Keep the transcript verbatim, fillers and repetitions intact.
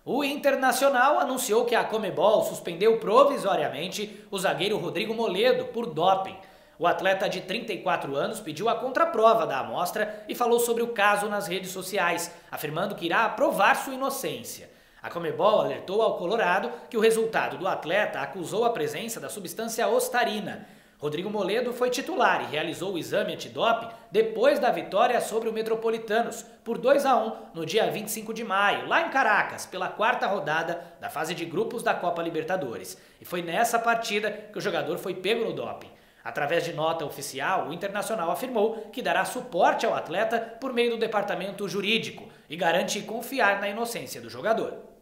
O Internacional anunciou que a Conmebol suspendeu provisoriamente o zagueiro Rodrigo Moledo por doping. O atleta de trinta e quatro anos pediu a contraprova da amostra e falou sobre o caso nas redes sociais, afirmando que irá provar sua inocência. A Conmebol alertou ao Colorado que o resultado do atleta acusou a presença da substância ostarina. Rodrigo Moledo foi titular e realizou o exame antidoping depois da vitória sobre o Metropolitanos por dois a um no dia vinte e cinco de maio, lá em Caracas, pela quarta rodada da fase de grupos da Copa Libertadores. E foi nessa partida que o jogador foi pego no doping. Através de nota oficial, o Internacional afirmou que dará suporte ao atleta por meio do departamento jurídico e garante confiar na inocência do jogador.